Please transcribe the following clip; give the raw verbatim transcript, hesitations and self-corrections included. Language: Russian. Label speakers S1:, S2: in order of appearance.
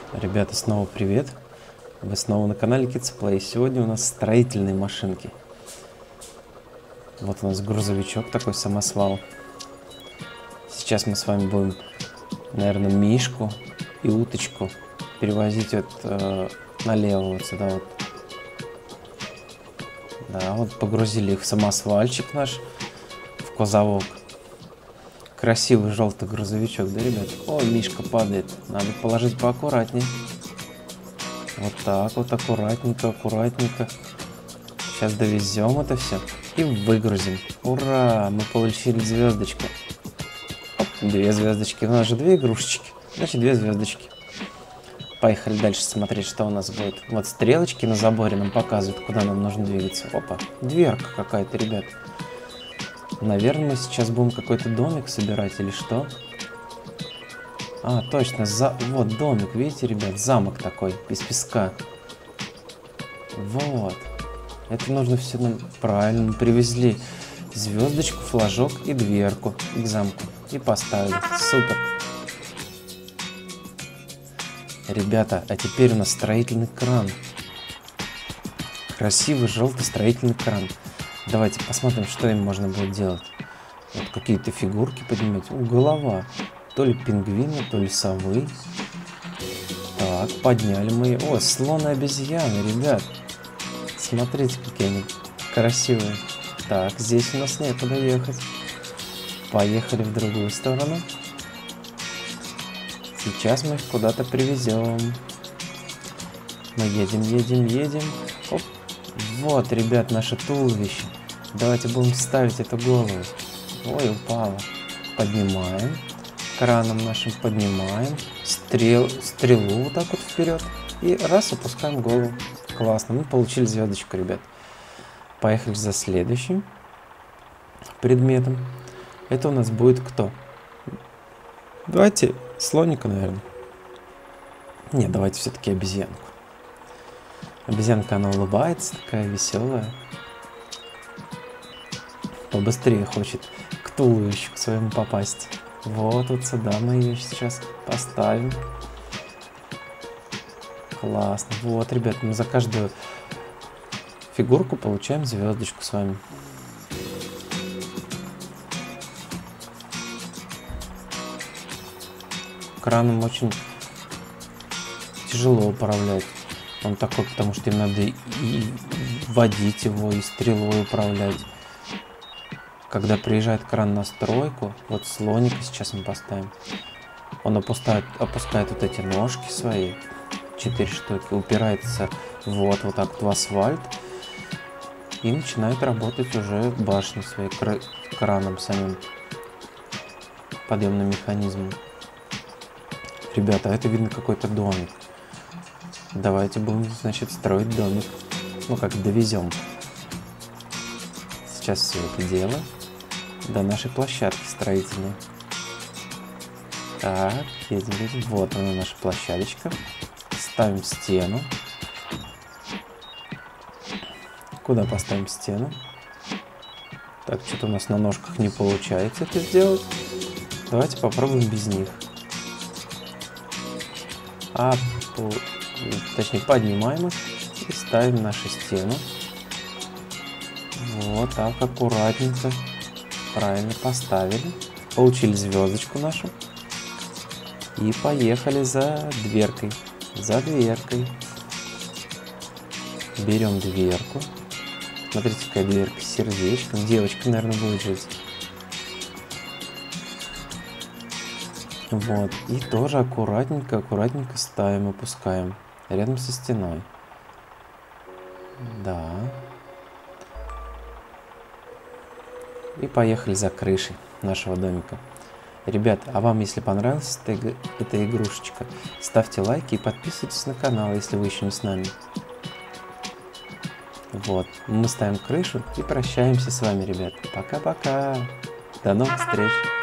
S1: Ребята, снова привет! Вы снова на канале Kids Play. Сегодня у нас строительные машинки. Вот у нас грузовичок такой, самосвал. Сейчас мы с вами будем, наверное, мишку и уточку перевозить вот э, налево, вот сюда вот. Да, вот погрузили их в самосвальчик наш, в кузовок. Красивый желтый грузовичок, да, ребят? О, мишка падает. Надо положить поаккуратнее. Вот так вот, аккуратненько, аккуратненько. Сейчас довезем это все и выгрузим. Ура! Мы получили звездочку. Оп, две звездочки. У нас же две игрушечки. Значит, две звездочки. Поехали дальше смотреть, что у нас будет. Вот стрелочки на заборе нам показывают, куда нам нужно двигаться. Опа, дверка какая-то, ребят. Наверное, мы сейчас будем какой-то домик собирать или что? А, точно, за... вот домик, видите, ребят, замок такой, из песка. Вот. Это нужно все нам правильно. Привезли звездочку, флажок и дверку к замку. И поставили. Супер. Ребята, а теперь у нас строительный кран. Красивый желтый строительный кран. Давайте посмотрим, что им можно будет делать. Вот какие-то фигурки поднимать. О, голова. То ли пингвина, то ли совы. Так, подняли мы. О, слон и обезьяны, ребят. Смотрите, какие они красивые. Так, здесь у нас некуда ехать. Поехали в другую сторону. Сейчас мы их куда-то привезем. Мы едем, едем, едем. Оп. Вот, ребят, наше туловище. Давайте будем ставить эту голову. Ой, упала. Поднимаем. Краном нашим поднимаем. Стрел, стрелу вот так вот вперед. И раз, опускаем голову. Классно. Мы получили звездочку, ребят. Поехали за следующим предметом. Это у нас будет кто? Давайте слоника, наверное. Нет, давайте все-таки обезьянку. Обезьянка, она улыбается, такая веселая. Побыстрее хочет к туловищу к своему попасть. Вот, вот сюда мы ее сейчас поставим. Классно. Вот, ребят, мы за каждую фигурку получаем звездочку с вами. Краном очень тяжело управлять. Он такой, потому что им надо и водить его, и стрелой управлять. Когда приезжает кран на стройку, вот слоника сейчас мы поставим, он опускает, опускает вот эти ножки свои, четыре штуки, упирается вот, вот так вот в асфальт и начинает работать уже башней своей, краном самим, подъемным механизмом. Ребята, это видно какой-то домик. Давайте будем, значит, строить домик. Ну, как довезем. Сейчас все это дело до нашей площадки строительной. Так, едем, едем. Вот она, наша площадочка. Ставим стену. Куда поставим стену? Так, что-то у нас на ножках не получается это сделать. Давайте попробуем без них. А, точнее, поднимаем их и ставим нашу стену. Вот так, аккуратненько. Правильно поставили. Получили звездочку нашу. И поехали за дверкой. За дверкой. Берем дверку. Смотрите, какая дверка с сердечком. Девочка, наверное, будет жить. Вот. И тоже аккуратненько, аккуратненько ставим, опускаем. Рядом со стеной. Да. И поехали за крышей нашего домика. Ребят, а вам, если понравилась эта, эта игрушечка, ставьте лайки и подписывайтесь на канал, если вы еще не с нами. Вот, мы ставим крышу и прощаемся с вами, ребят. Пока-пока. До новых встреч.